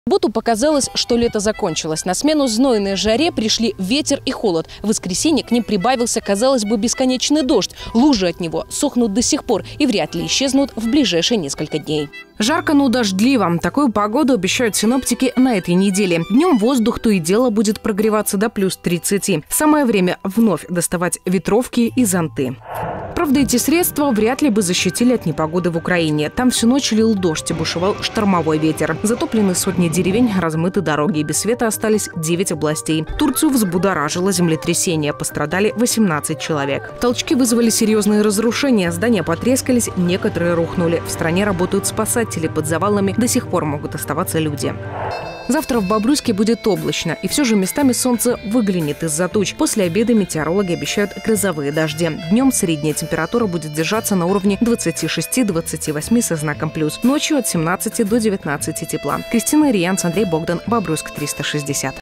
В субботу показалось, что лето закончилось. На смену знойной жаре пришли ветер и холод. В воскресенье к ним прибавился, казалось бы, бесконечный дождь. Лужи от него сохнут до сих пор и вряд ли исчезнут в ближайшие несколько дней. Жарко, но дождливо. Такую погоду обещают синоптики на этой неделе. Днем воздух то и дело будет прогреваться до плюс 30. Самое время вновь доставать ветровки и зонты. Правда, эти средства вряд ли бы защитили от непогоды в Украине. Там всю ночь лил дождь и бушевал штормовой ветер. Затоплены сотни деревень, размыты дороги. И без света остались 9 областей. Турцию взбудоражило землетрясение. Пострадали 18 человек. Толчки вызвали серьезные разрушения. Здания потрескались, некоторые рухнули. В стране работают спасатели. Под завалами до сих пор могут оставаться люди. Завтра в Бобруйске будет облачно, и все же местами солнце выглянет из-за туч. После обеда метеорологи обещают грозовые дожди. Днем средняя температура будет держаться на уровне 26-28 со знаком плюс. Ночью от 17 до 19 тепла. Кристина Риянц, Андрей Богдан, Бобруйск 360.